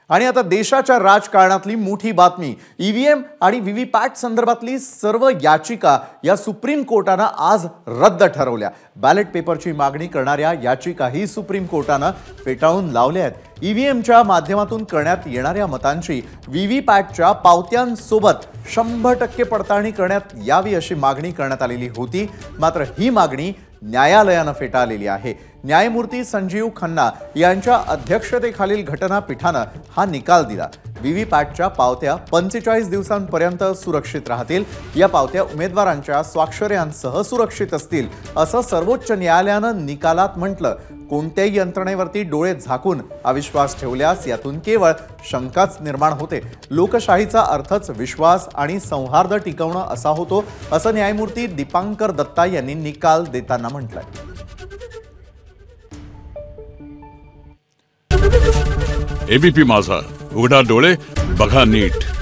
आणि आता देशाच्या राजकारणातली मोठी बातमी, ईव्हीएम आणि व्हीव्हीपॅट संदर्भातली सर्व याचिका या सुप्रीम कोर्टाने आज रद्द ठरवल्या। बॅलेट पेपरची मागणी करणाऱ्या याचिकाही सुप्रीम कोर्टाने फेटाळून लावल्या आहेत। ईव्हीएमच्या माध्यमातून करण्यात येणाऱ्या मतांची व्हीव्हीपॅटच्या पावत्यांसोबत 100% पडताळणी करण्यात यावी अशी मागणी करण्यात आलेली होती। मात्र ही मागणी न्यायालयाने फेटाळलेली आहे। न्यायमूर्ती संजीव खन्ना यांच्या अध्यक्षतेखालील घटनापीठाने हा निकाल दिला। व्हीव्हीपॅटच्या पावत्या 45 दिवसांपर्यंत सुरक्षित राहतील। या पावत्या उमेदवारांच्या स्वाक्षऱ्यांसह सुरक्षित असतील असं सर्वोच्च न्यायालयाने निकालात म्हटलं। कोणत्याही यंत्रणेवरती डोळे झाकून अविश्वास ठेवल्यास यातून केवळ शंकाच निर्माण होते। लोकशाहीचा अर्थच विश्वास आणि सौहार्द टिकवणं असा होतो असं न्यायमूर्ती दीपांकर दत्ता यांनी निकाल देताना म्हटलंय। एबीपी माझा, उघडा डोळे बघा नीट।